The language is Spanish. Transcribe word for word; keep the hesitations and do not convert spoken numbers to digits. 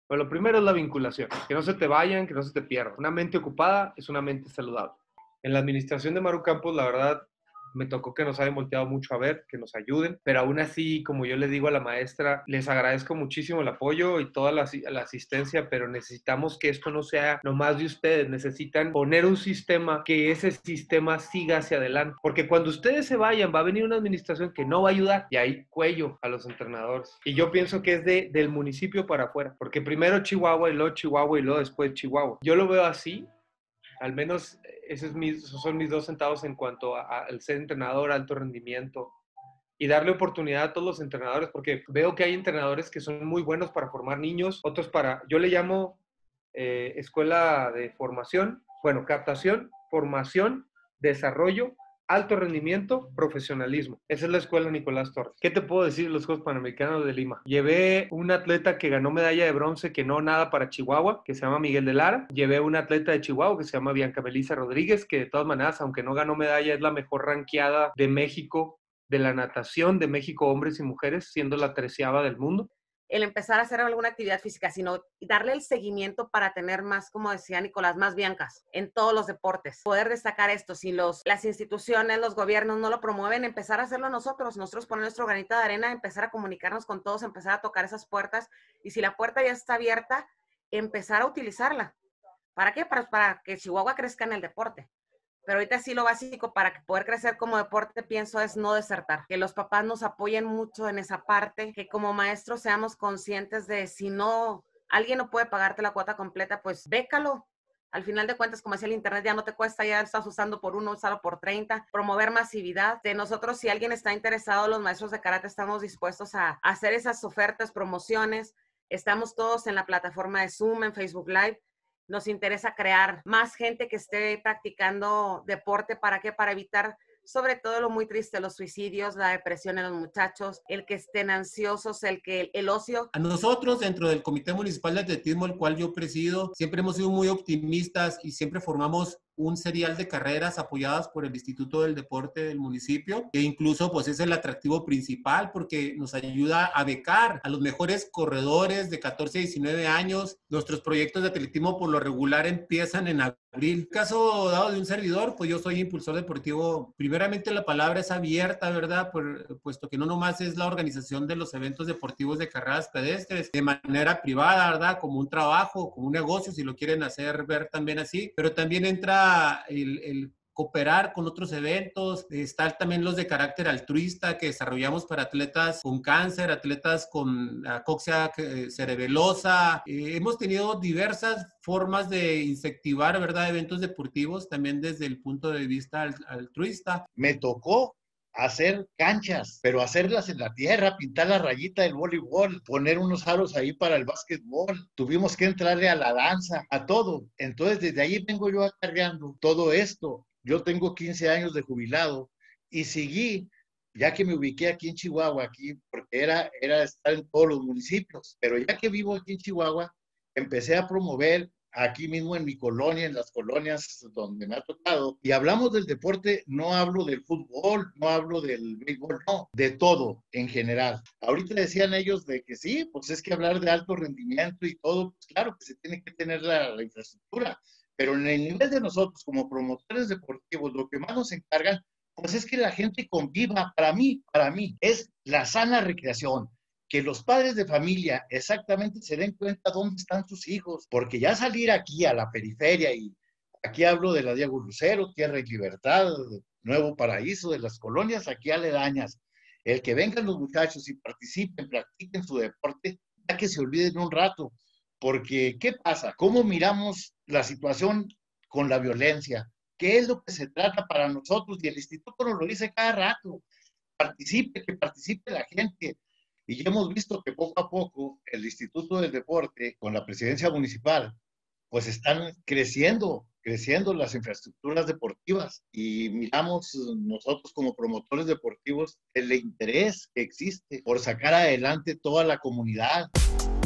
Pero lo primero es la vinculación, que no se te vayan, que no se te pierdan. Una mente ocupada es una mente saludable. En la administración de Maru Campos, la verdad, me tocó que nos hayan volteado mucho a ver, que nos ayuden, pero aún así, como yo le digo a la maestra, les agradezco muchísimo el apoyo y toda la, la asistencia, pero necesitamos que esto no sea nomás de ustedes, necesitan poner un sistema, que ese sistema siga hacia adelante, porque cuando ustedes se vayan, va a venir una administración que no va a ayudar y ahí cuello a los entrenadores. Y yo pienso que es de, del municipio para afuera, porque primero Chihuahua y luego Chihuahua y luego después Chihuahua. Yo lo veo así. Al menos esos, es mis, esos son mis dos centavos en cuanto al ser entrenador, alto rendimiento y darle oportunidad a todos los entrenadores, porque veo que hay entrenadores que son muy buenos para formar niños, otros para, yo le llamo eh, escuela de formación, bueno, captación, formación, desarrollo, alto rendimiento, profesionalismo. Esa es la escuela Nicolás Torres. ¿Qué te puedo decir de los Juegos Panamericanos de Lima? Llevé un atleta que ganó medalla de bronce, que no nada para Chihuahua, que se llama Miguel de Lara. Llevé un atleta de Chihuahua que se llama Bianca Melissa Rodríguez, que de todas maneras, aunque no ganó medalla, es la mejor ranqueada de México, de la natación de México, hombres y mujeres, siendo la treceava del mundo. El empezar a hacer alguna actividad física, sino darle el seguimiento para tener más, como decía Nicolás, más biancas en todos los deportes. Poder destacar esto, si los, las instituciones, los gobiernos no lo promueven, empezar a hacerlo nosotros, nosotros poner nuestro granito de arena, empezar a comunicarnos con todos, empezar a tocar esas puertas, y si la puerta ya está abierta, empezar a utilizarla. ¿Para qué? Para, para que Chihuahua crezca en el deporte. Pero ahorita sí lo básico para poder crecer como deporte, pienso, es no desertar. Que los papás nos apoyen mucho en esa parte, que como maestros seamos conscientes de si no, alguien no puede pagarte la cuota completa, pues bécalo. Al final de cuentas, como decía, el internet ya no te cuesta, ya estás usando por uno, usalo por treinta. Promover masividad. De nosotros, si alguien está interesado, los maestros de karate estamos dispuestos a hacer esas ofertas, promociones. Estamos todos en la plataforma de Zoom, en Facebook Live. Nos interesa crear más gente que esté practicando deporte. ¿Para qué? Para evitar, sobre todo lo muy triste, los suicidios, la depresión en los muchachos, el que estén ansiosos, el que el, el ocio. A nosotros, dentro del Comité Municipal de Atletismo, el cual yo presido, siempre hemos sido muy optimistas y siempre formamos un serial de carreras apoyadas por el Instituto del Deporte del municipio, que incluso pues es el atractivo principal porque nos ayuda a becar a los mejores corredores de catorce a diecinueve años. Nuestros proyectos de atletismo por lo regular empiezan en abril. En caso dado de un servidor, pues yo soy impulsor deportivo. Primeramente la palabra es abierta, ¿verdad? Por, puesto que no nomás es la organización de los eventos deportivos de carreras pedestres de manera privada, ¿verdad? Como un trabajo, como un negocio, si lo quieren hacer ver también así, pero también entra El, el cooperar con otros eventos, están también los de carácter altruista que desarrollamos para atletas con cáncer, atletas con acoxia cerebelosa. Eh, hemos tenido diversas formas de incentivar, ¿verdad?, eventos deportivos también desde el punto de vista altruista. Me tocó hacer canchas, pero hacerlas en la tierra, pintar la rayita del voleibol, poner unos aros ahí para el básquetbol. Tuvimos que entrarle a la danza, a todo. Entonces, desde ahí vengo yo acarreando todo esto. Yo tengo quince años de jubilado y seguí, ya que me ubiqué aquí en Chihuahua, aquí, porque era, era estar en todos los municipios, pero ya que vivo aquí en Chihuahua, empecé a promover aquí mismo en mi colonia, en las colonias donde me ha tocado, y hablamos del deporte, no hablo del fútbol, no hablo del béisbol, no, de todo en general. Ahorita decían ellos de que sí, pues es que hablar de alto rendimiento y todo, pues claro que se tiene que tener la, la infraestructura, pero en el nivel de nosotros como promotores deportivos, lo que más nos encargan, pues es que la gente conviva. Para mí, para mí, es la sana recreación. Que los padres de familia exactamente se den cuenta dónde están sus hijos, porque ya salir aquí a la periferia, y aquí hablo de la Diego Lucero, Tierra y Libertad, Nuevo Paraíso, de las colonias aquí aledañas, el que vengan los muchachos y participen, practiquen su deporte, ya que se olviden un rato, porque ¿qué pasa? ¿Cómo miramos la situación con la violencia? ¿Qué es lo que se trata para nosotros? Y el instituto nos lo dice cada rato, participe, que participe la gente. Y ya hemos visto que poco a poco el Instituto del Deporte, con la presidencia municipal, pues están creciendo, creciendo las infraestructuras deportivas. Y miramos nosotros como promotores deportivos el interés que existe por sacar adelante toda la comunidad.